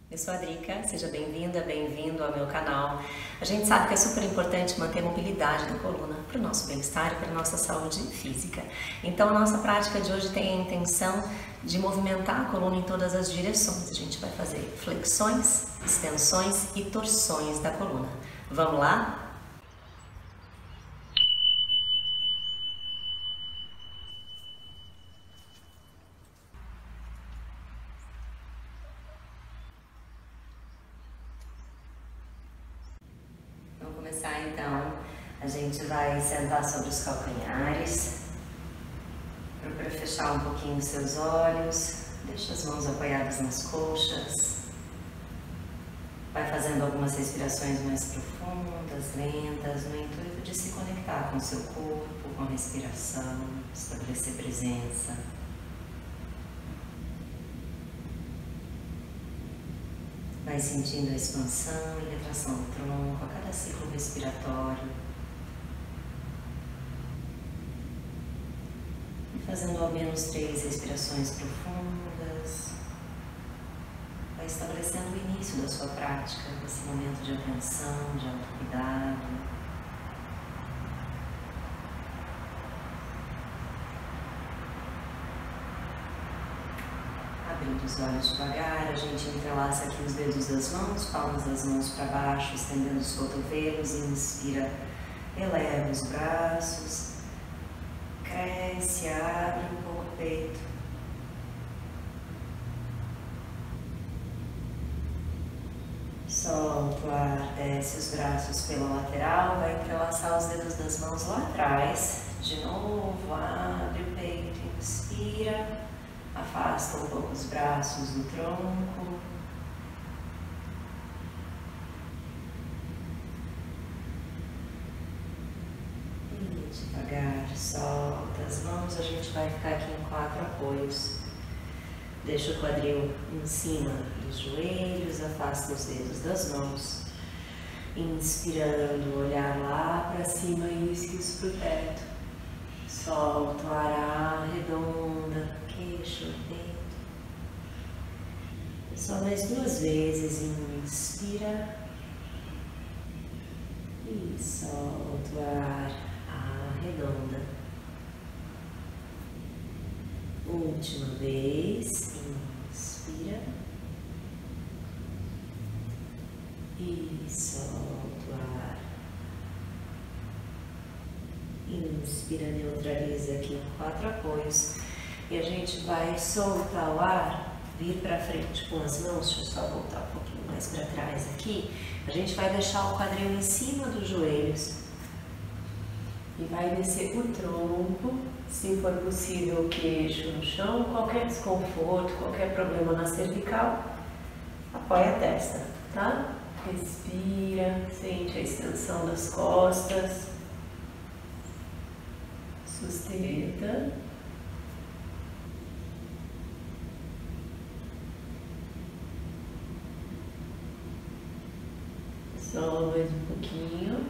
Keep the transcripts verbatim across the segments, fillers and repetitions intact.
Eu sou a Drica, seja bem-vinda, bem-vindo ao meu canal. A gente sabe que é super importante manter a mobilidade da coluna para o nosso bem-estar e para a nossa saúde física. Então, a nossa prática de hoje tem a intenção de movimentar a coluna em todas as direções. A gente vai fazer flexões, extensões e torções da coluna. Vamos lá? Vamos começar então. A gente vai sentar sobre os calcanhares. Procura fechar um pouquinho os seus olhos. Deixa as mãos apoiadas nas coxas. Vai fazendo algumas respirações mais profundas, lentas, no intuito de se conectar com o seu corpo, com a respiração, estabelecer presença. Vai sentindo a expansão e retração do tronco a cada ciclo respiratório. E fazendo ao menos três respirações profundas. Vai estabelecendo o início da sua prática, desse momento de atenção, de autocuidado. Abrindo os olhos devagar, a gente entrelaça aqui os dedos das mãos, palmas das mãos para baixo, estendendo os cotovelos, inspira, eleva os braços, cresce, abre um pouco o peito. Solta o ar, desce os braços pela lateral, vai entrelaçar os dedos das mãos lá atrás. De novo, abre o peito, inspira. Afasta um pouco os braços do tronco. E devagar, solta as mãos. A gente vai ficar aqui em quatro apoios. Deixa o quadril em cima dos joelhos, afasta os dedos das mãos. Inspirando, olhar lá para cima e isquios para o teto. Solta o ar, arredonda. Queixo, peito. Só mais duas vezes. Inspira e solta o ar, arredonda. Última vez. Inspira e solta o ar. Inspira, neutraliza aqui quatro apoios. E a gente vai soltar o ar, vir para frente com as mãos. Deixa eu só voltar um pouquinho mais para trás aqui. A gente vai deixar o quadril em cima dos joelhos e vai descer o tronco, se for possível o queixo no chão. Qualquer desconforto, qualquer problema na cervical, apoia a testa, tá? Respira, sente a extensão das costas, sustenta. Só mais um pouquinho.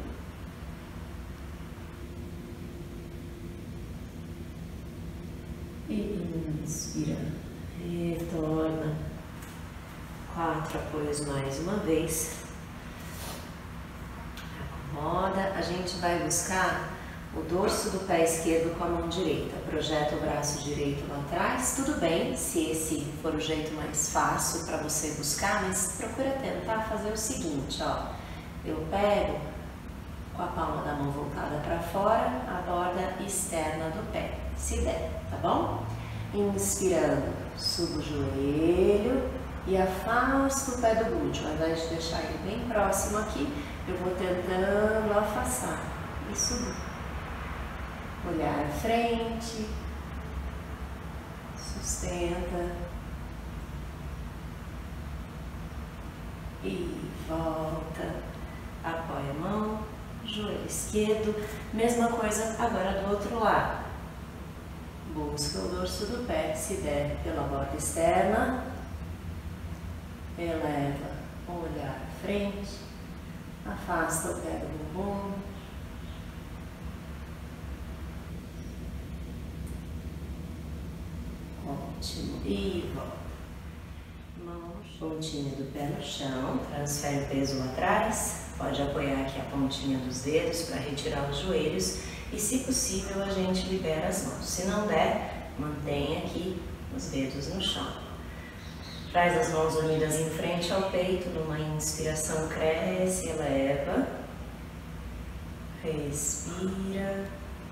E inspira. Retorna. Quatro apoios mais uma vez. Acomoda. A gente vai buscar o dorso do pé esquerdo com a mão direita. Projeta o braço direito lá atrás. Tudo bem se esse for o jeito mais fácil para você buscar, mas procura tentar fazer o seguinte, ó. Eu pego com a palma da mão voltada para fora, a borda externa do pé, se der, tá bom? Inspirando, subo o joelho e afasto o pé do glúteo. Ao invés de deixar ele bem próximo aqui, eu vou tentando afastar e subir. Olhar à frente, sustenta e volta. Apoia a mão, joelho esquerdo, mesma coisa agora do outro lado. Busca o dorso do pé, se der pela borda externa, eleva o olhar à frente, afasta o pé do bumbum, ótimo, e volta. Mãos Pontinha do pé no chão, transfere o peso lá atrás, pode apoiar aqui a pontinha dos dedos para retirar os joelhos e, se possível, a gente libera as mãos. Se não der, mantenha aqui os dedos no chão. Traz as mãos unidas em frente ao peito, numa inspiração cresce, eleva, respira.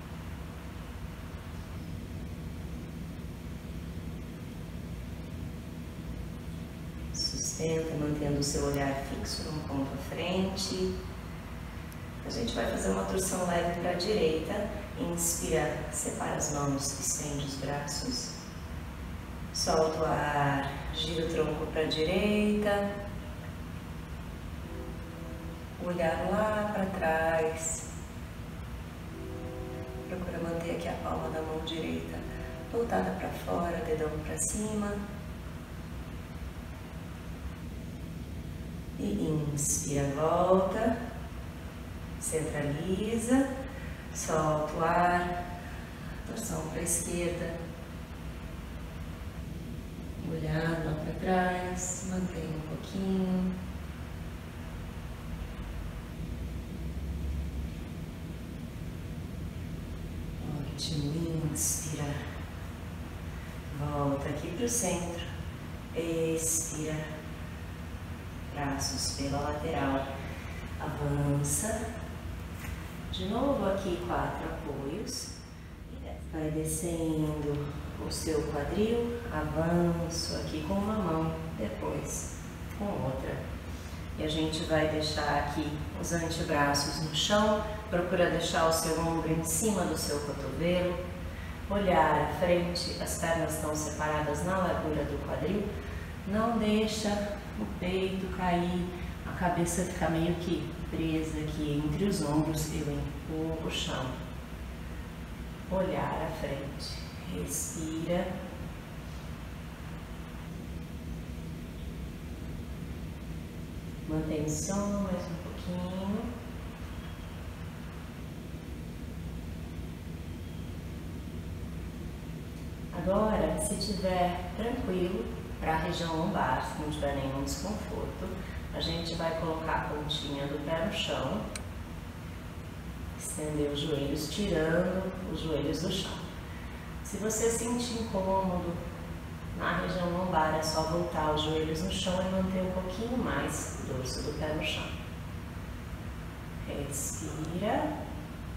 Sustenta, mantendo o seu olhar fixo num ponto à frente. A gente vai fazer uma torção leve para a direita. Inspira, separa as mãos, estende os braços. Solta o ar, gira o tronco para a direita. Olhar lá para trás. Procura manter aqui a palma da mão direita voltada para fora, dedão para cima. E inspira, volta, centraliza, solta o ar, torção para a esquerda, olhar lá para trás, mantém um pouquinho. Ótimo, inspira, volta aqui para o centro, expira. Braços pela lateral, avança, de novo aqui quatro apoios, vai descendo o seu quadril, avanço aqui com uma mão, depois com outra. E a gente vai deixar aqui os antebraços no chão, procura deixar o seu ombro em cima do seu cotovelo, olhar à frente, as pernas estão separadas na largura do quadril, não deixa o peito cair, a cabeça fica meio que presa aqui entre os ombros, eu empurro o chão. Olhar à frente, respira. Mantém o som mais um pouquinho. Agora, se tiver tranquilo, para a região lombar, se não tiver nenhum desconforto, a gente vai colocar a pontinha do pé no chão, estender os joelhos, tirando os joelhos do chão. Se você sentir incômodo na região lombar, é só voltar os joelhos no chão e manter um pouquinho mais o dorso do pé no chão. Respira.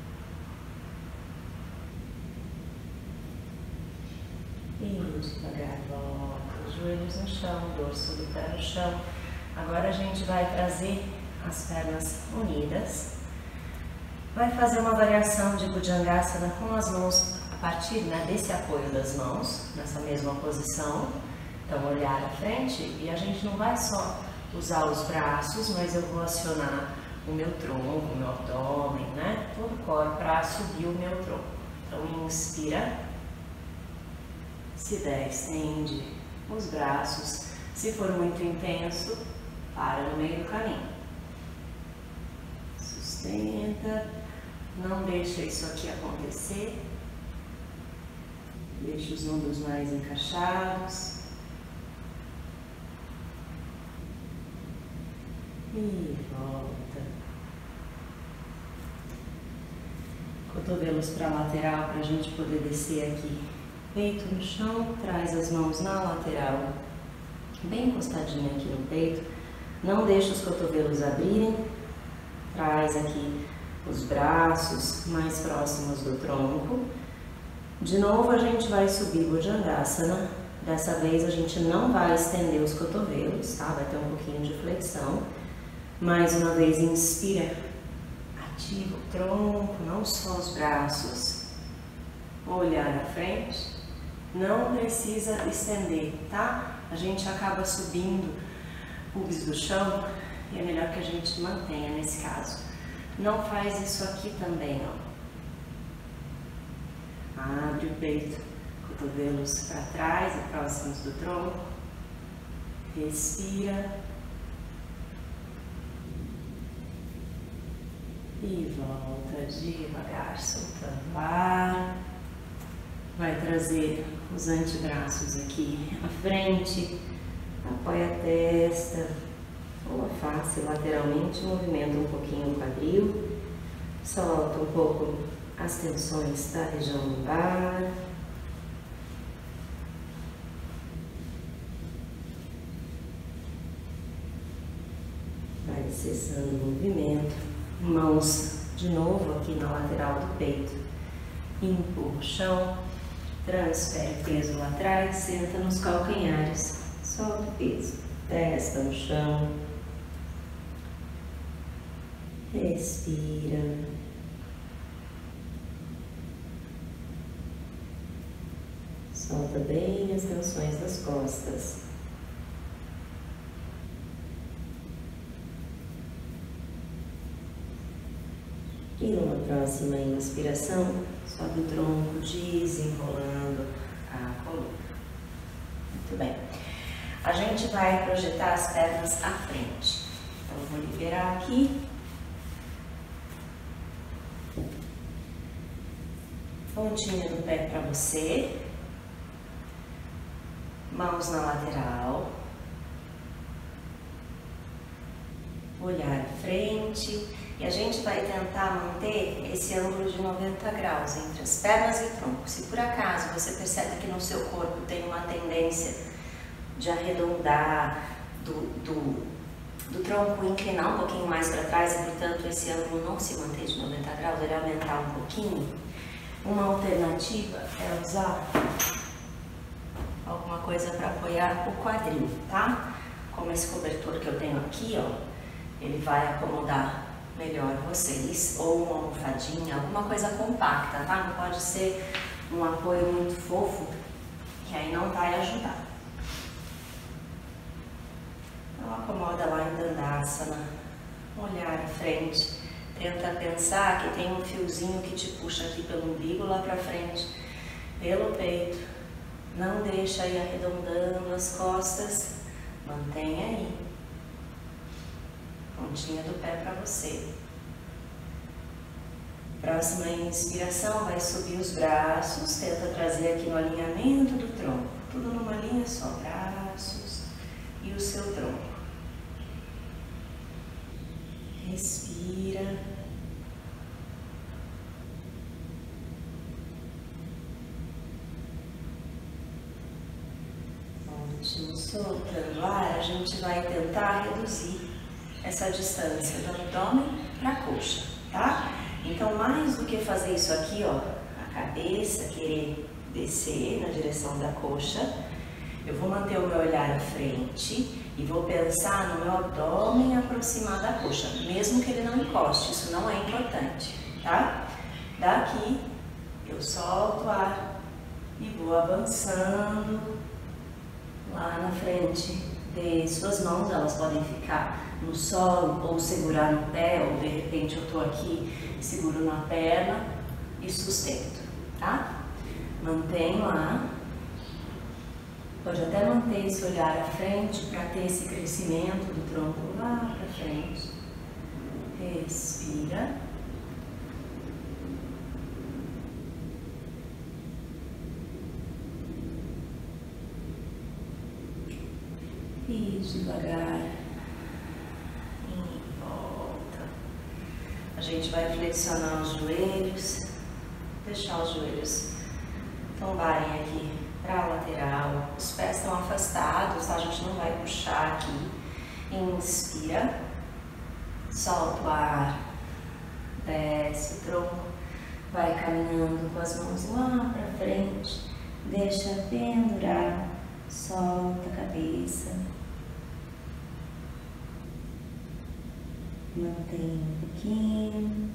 E devagar volta os joelhos no chão, dorso do pé no chão. Agora a gente vai trazer as pernas unidas. Vai fazer uma variação de Bhujangasana com as mãos a partir, né, desse apoio das mãos, nessa mesma posição. Então, olhar à frente, e a gente não vai só usar os braços, mas eu vou acionar o meu tronco, o meu abdômen, né? Todo o corpo para subir o meu tronco. Então, inspira. Se der, estende os braços. Se for muito intenso, para no meio do caminho. Sustenta. Não deixa isso aqui acontecer. Deixa os ombros mais encaixados. E volta. Cotovelos para a lateral para a gente poder descer aqui. Peito no chão, traz as mãos na lateral, bem encostadinha aqui no peito. Não deixa os cotovelos abrirem. Traz aqui os braços mais próximos do tronco. De novo a gente vai subir Bhujangasana. Dessa vez a gente não vai estender os cotovelos, tá? Vai ter um pouquinho de flexão. Mais uma vez, inspira. Ativa o tronco, não só os braços. Olhar à frente. Não precisa estender, tá? A gente acaba subindo pubis do chão e é melhor que a gente mantenha nesse caso. Não faz isso aqui também, ó. Abre o peito, cotovelos para trás e próximos do tronco. Respira. E volta devagar, soltando o ar. Vai trazer os antebraços aqui à frente, Apoia a testa ou a face lateralmente, movimenta um pouquinho o quadril, solta um pouco as tensões da região lombar. Vai cessando o movimento, mãos de novo aqui na lateral do peito, empurra o chão, transfere peso lá atrás, senta nos calcanhares, solta o peso, testa no chão, respira, solta bem as tensões das costas. E numa próxima inspiração, sobe o tronco, desenrolando a coluna. Muito bem. A gente vai projetar as pernas à frente. Então, eu vou liberar aqui. Pontinha do pé para você. Mãos na lateral. Olhar à frente. E a gente vai tentar manter esse ângulo de noventa graus entre as pernas e o tronco. Se por acaso você percebe que no seu corpo tem uma tendência de arredondar, do, do, do tronco inclinar um pouquinho mais para trás e, portanto, esse ângulo não se manter de noventa graus, ele aumentar um pouquinho, uma alternativa é usar alguma coisa para apoiar o quadril, tá? Como esse cobertor que eu tenho aqui, ó, ele vai acomodar melhor vocês, ou uma almofadinha, alguma coisa compacta, tá? Não pode ser um apoio muito fofo, que aí não vai ajudar. Então acomoda lá em Dandasana, olhar à frente, tenta pensar que tem um fiozinho que te puxa aqui pelo umbigo lá pra frente, pelo peito, não deixa ir arredondando as costas, mantenha aí. Pontinha do pé para você. Próxima inspiração, vai subir os braços, tenta trazer aqui no alinhamento do tronco, tudo numa linha só, braços e o seu tronco. Respira. Ótimo, soltando o ar, a gente vai tentar reduzir essa distância do abdômen para a coxa, tá? Então, mais do que fazer isso aqui, ó, a cabeça querer descer na direção da coxa, eu vou manter o meu olhar à frente e vou pensar no meu abdômen aproximar da coxa, mesmo que ele não encoste, isso não é importante, tá? Daqui, eu solto o ar e vou avançando lá na frente de suas mãos, elas podem ficar no solo ou segurar no pé, ou de repente eu tô aqui, seguro na perna e sustento, tá? Mantenho lá, pode até manter esse olhar à frente para ter esse crescimento do tronco lá para frente. Respira. E devagar. A gente vai flexionar os joelhos, deixar os joelhos tombarem aqui para a lateral, os pés estão afastados, tá? A gente não vai puxar aqui. Inspira, solta o ar, desce o tronco, vai caminhando com as mãos lá para frente, deixa pendurar, solta a cabeça. Mantém um pouquinho.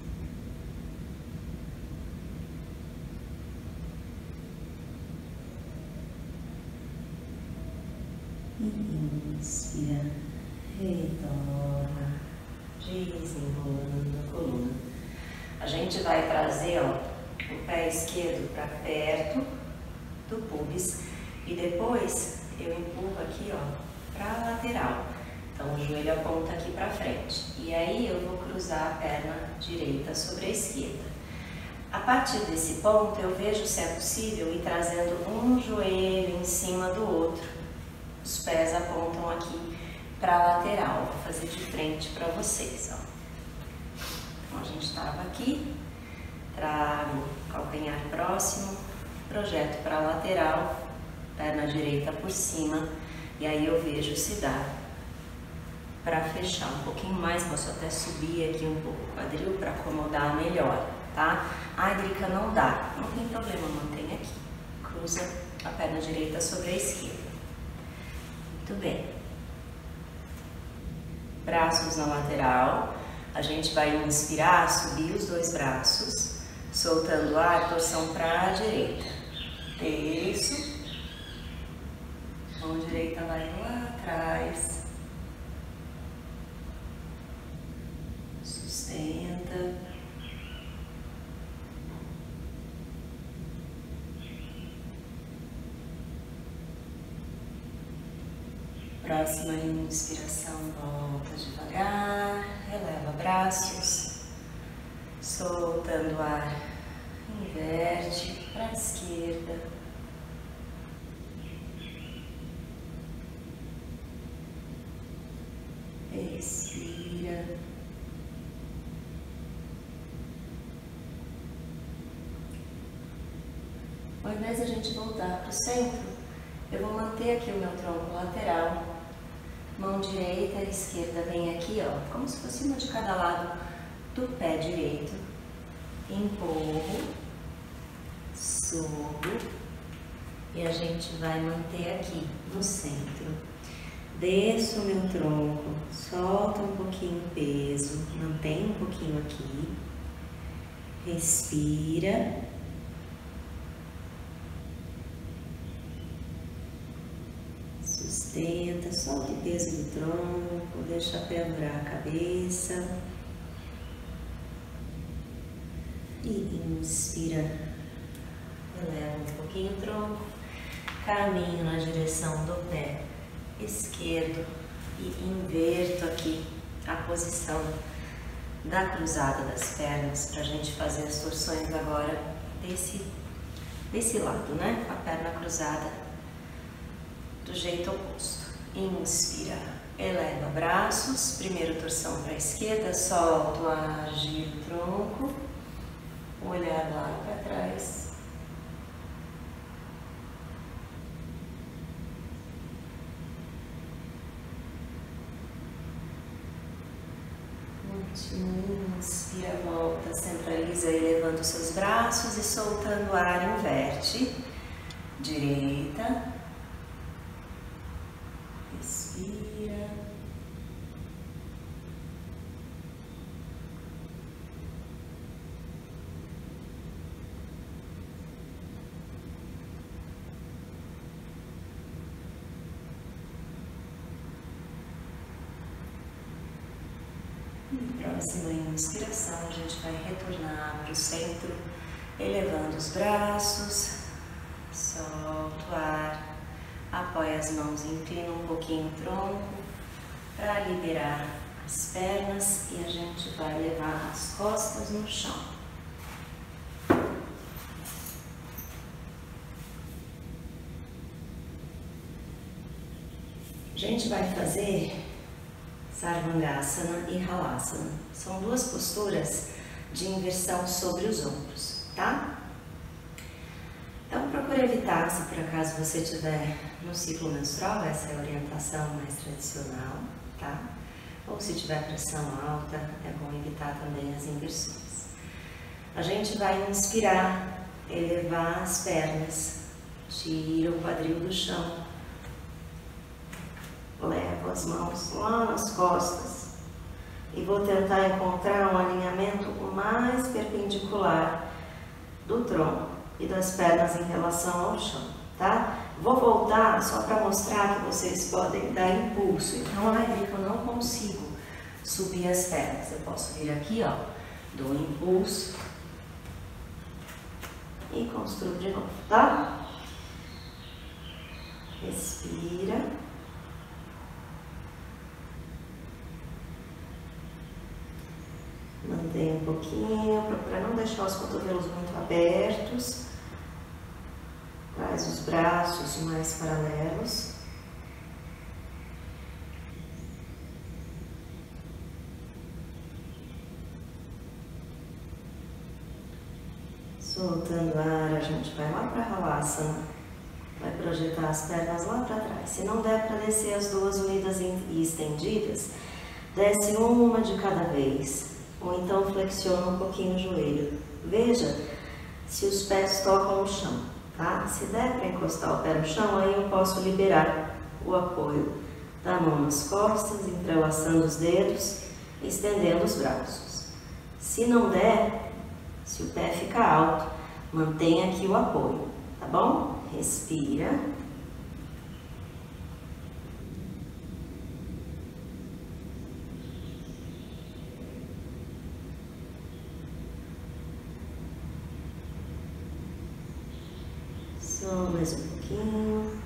E inspira, retorna, desenrolando a coluna. A gente vai trazer, ó, o pé esquerdo para perto do pubis e depois eu empurro aqui, ó, para a lateral. Então, o joelho aponta aqui para frente. E aí, eu vou cruzar a perna direita sobre a esquerda. A partir desse ponto, eu vejo se é possível ir trazendo um joelho em cima do outro. os pés apontam aqui para a lateral. Vou fazer de frente para vocês, ó. Então a gente estava aqui, trago calcanhar próximo, projeto para a lateral, perna direita por cima, e aí eu vejo se dá para fechar um pouquinho mais. Posso até subir aqui um pouco o quadril para acomodar melhor, tá? Ai, Drica, não dá, não tem problema, mantém aqui, cruza a perna direita sobre a esquerda. Muito bem. Braços na lateral, a gente vai inspirar, subir os dois braços, soltando o ar, torção para a direita. Isso. Mão direita vai lá atrás. Sustenta. Próxima inspiração, volta devagar, releva braços, soltando o ar, inverte para a esquerda. Respira. Ao invés de a gente voltar para o centro, eu vou manter aqui o meu tronco lateral. Mão direita e esquerda vem aqui, ó, como se fosse uma de cada lado do pé direito. Empurro, subo e a gente vai manter aqui no centro. Desço o meu tronco, solta um pouquinho o peso, mantém um pouquinho aqui. Respira. Sustenta, solta o peso do tronco, deixa pendurar a cabeça. E inspira, eleva um pouquinho o tronco, caminho na direção do pé esquerdo e inverto aqui a posição da cruzada das pernas para a gente fazer as torções agora desse, desse lado, né? Com a perna cruzada do jeito oposto. Inspira, eleva braços, primeiro torção para a esquerda, solta o ar, gira o tronco, olhar lá para trás. Último, inspira, volta, centraliza aí, levando os seus braços e soltando o ar, inverte. Direita. Respira. Próxima inspiração, a gente vai retornar para o centro, elevando os braços, solta o ar, apoia as mãos, inclina um pouquinho o tronco para liberar as pernas e a gente vai levar as costas no chão. A gente vai fazer Sarvangasana e Halasana. São duas posturas de inversão sobre os ombros, tá? Então procure evitar, se por acaso você estiver no ciclo menstrual, essa é a orientação mais tradicional, tá? Ou se tiver pressão alta, é bom evitar também as inversões. A gente vai inspirar, elevar as pernas, tira o quadril do chão. Levo as mãos lá nas costas e vou tentar encontrar um alinhamento o mais perpendicular do tronco e das pernas em relação ao chão, tá? Vou voltar só para mostrar que vocês podem dar impulso. Então, vai ver que eu não consigo subir as pernas. Eu posso vir aqui, ó, dou um impulso e construo de novo, tá? Respira. Mantém um pouquinho, procura não deixar os cotovelos muito abertos. Traz os braços mais paralelos. Soltando o ar, a gente vai lá para Halasana, vai projetar as pernas lá para trás. Se não der para descer as duas unidas e estendidas, desce uma de cada vez, ou então flexiona um pouquinho o joelho. Veja se os pés tocam no chão, tá? Se der para encostar o pé no chão, aí eu posso liberar o apoio da mão nas costas, entrelaçando os dedos, estendendo os braços. Se não der, se o pé fica alto, mantenha aqui o apoio, tá bom? Respira. Só mais um pouquinho.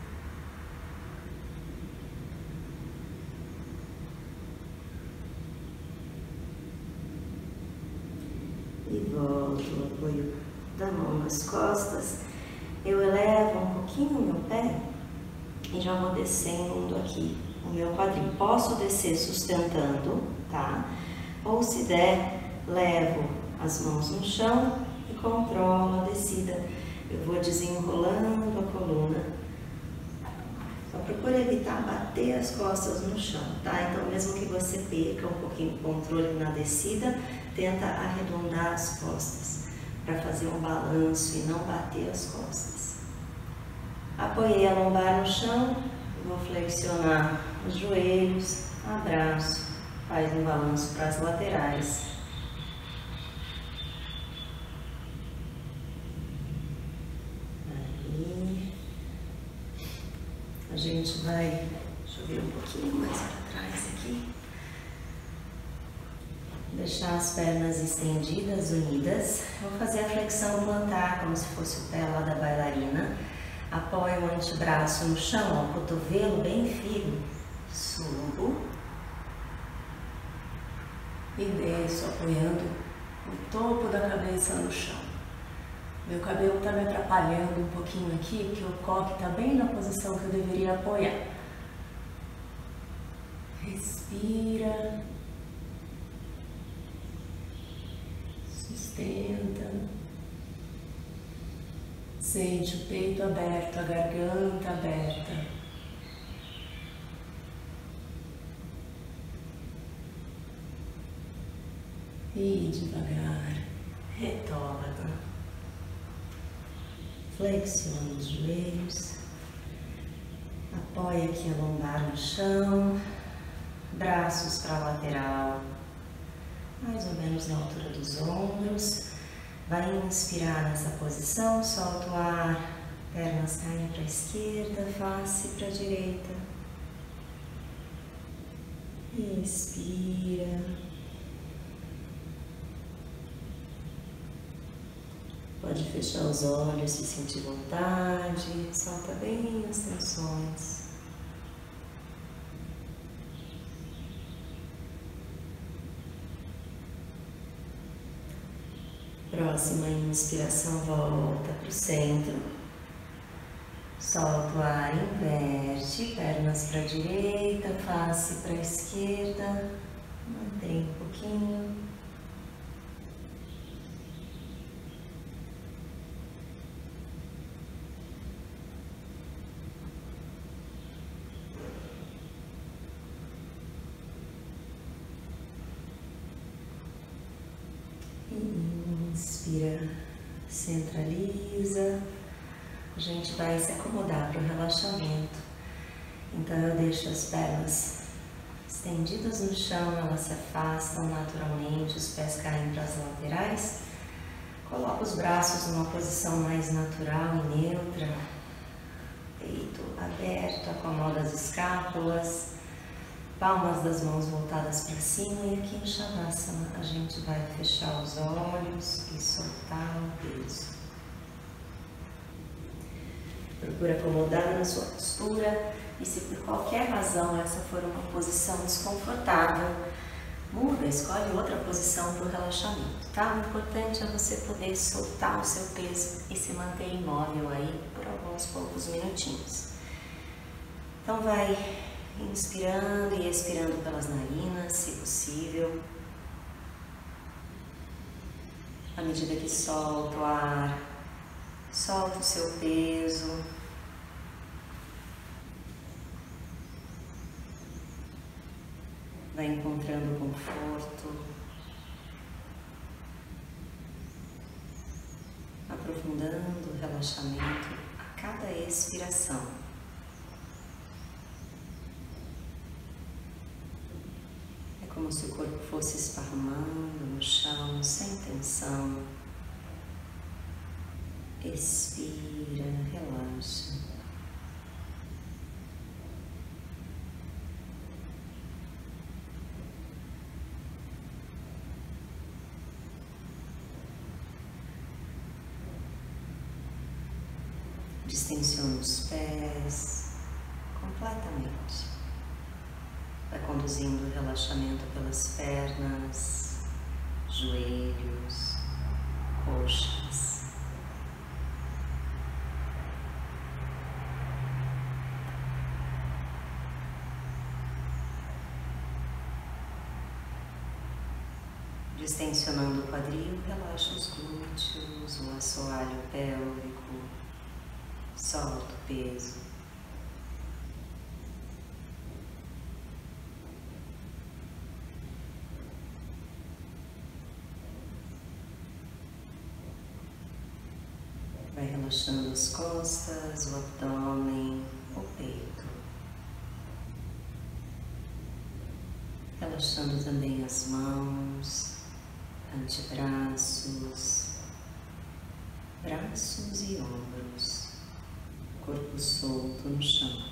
E volto o apoio da mão nas costas. Eu elevo um pouquinho o meu pé e já vou descendo aqui o meu quadril. Posso descer sustentando, tá? Ou se der, levo as mãos no chão e controlo a descida. Eu vou desenrolando a coluna. Só procura evitar bater as costas no chão, tá? Então, mesmo que você perca um pouquinho o controle na descida, tenta arredondar as costas para fazer um balanço e não bater as costas. Apoiei a lombar no chão, vou flexionar os joelhos, abraço, faz um balanço para as laterais. Aí, a gente vai, deixa eu ver um pouquinho mais para trás aqui. Deixar as pernas estendidas, unidas. Vou fazer a flexão plantar, como se fosse o pé lá da bailarina. Apoio o antebraço no chão, o cotovelo bem firme. Subo. E desço, apoiando o topo da cabeça no chão. Meu cabelo está me atrapalhando um pouquinho aqui, porque o coque está bem na posição que eu deveria apoiar. Respira. Sustenta, sente o peito aberto, a garganta aberta. E devagar, retorna. Flexiona os joelhos, apoia aqui a lombar no chão, braços para a lateral. Mais ou menos na altura dos ombros. Vai inspirar nessa posição, solta o ar, pernas caem para a esquerda, face para a direita. Inspira. Pode fechar os olhos se sentir vontade, solta bem as tensões. Próxima inspiração, volta para o centro. Solta o ar, inverte, pernas para a direita, face para a esquerda. Mantém um pouquinho. Inspira, centraliza. A gente vai se acomodar para o relaxamento. Então eu deixo as pernas estendidas no chão, elas se afastam naturalmente, os pés caem para as laterais. Coloco os braços numa posição mais natural e neutra. Peito aberto, acomoda as escápulas. Palmas das mãos voltadas para cima, e aqui em Shavasana a gente vai fechar os olhos e soltar o peso. Procura acomodar na sua postura, e se por qualquer razão essa for uma posição desconfortável, muda, escolhe outra posição para o relaxamento, tá? O importante é você poder soltar o seu peso e se manter imóvel aí por alguns poucos minutinhos. Então vai inspirando e expirando pelas narinas, se possível. À medida que solta o ar, solta o seu peso. Vai encontrando conforto, aprofundando o relaxamento a cada expiração. É como se o corpo fosse esparramando no chão, sem tensão. Expira, relaxa. Distensiona os pés completamente. Vai conduzindo o relaxamento pelas pernas, joelhos, coxas. Distensionando o quadril, relaxa os glúteos, o assoalho pélvico, solta o peso. Vai relaxando as costas, o abdômen, o peito. Relaxando também as mãos, antebraços, braços e ombros, corpo solto no chão.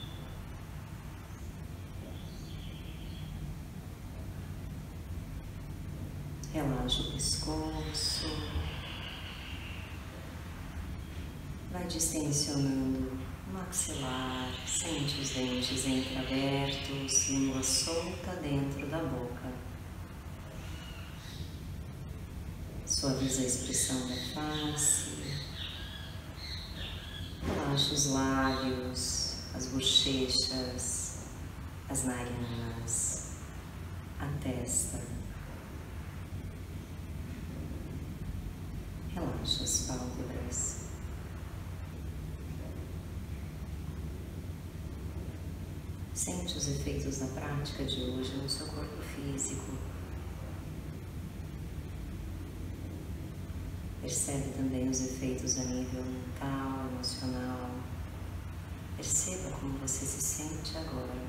Relaxa o pescoço, vai distensionando o maxilar, sente os dentes entreabertos, língua solta dentro da boca. Suaviza a expressão da face, relaxa os lábios, as bochechas, as narinas, a testa. Relaxa as pálpebras. Sente os efeitos da prática de hoje no seu corpo físico. Percebe também os efeitos a nível mental, emocional. Perceba como você se sente agora.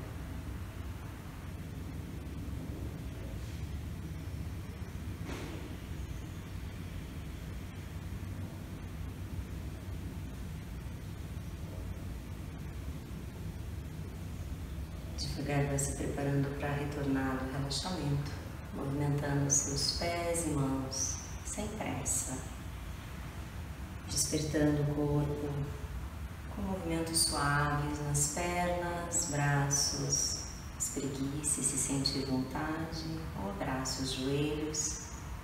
Devagar vai se preparando para retornar do relaxamento, movimentando seus pés e mãos, sem pressa. Despertando o corpo com movimentos suaves nas pernas, braços. Espreguice se sentir vontade, ou abrace os joelhos.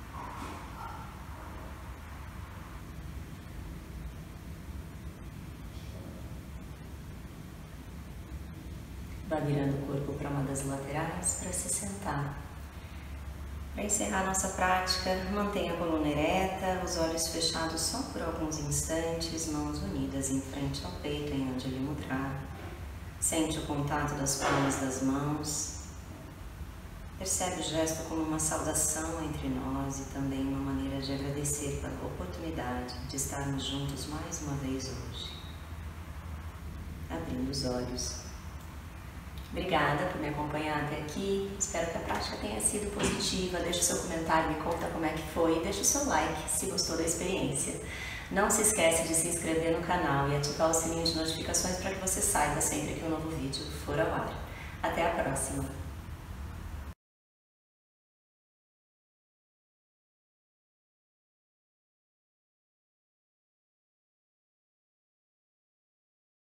Vai virando o corpo para uma das laterais para se sentar. Para encerrar nossa prática, mantenha a coluna ereta, os olhos fechados só por alguns instantes, mãos unidas em frente ao peito em Anjali Mudra. Sente o contato das palmas das mãos. Percebe o gesto como uma saudação entre nós e também uma maneira de agradecer pela oportunidade de estarmos juntos mais uma vez hoje. Abrindo os olhos. Obrigada por me acompanhar até aqui, espero que a prática tenha sido positiva. Deixe o seu comentário, me conta como é que foi, deixe o seu like se gostou da experiência. Não se esquece de se inscrever no canal e ativar o sininho de notificações para que você saiba sempre que um novo vídeo for ao ar. Até a próxima!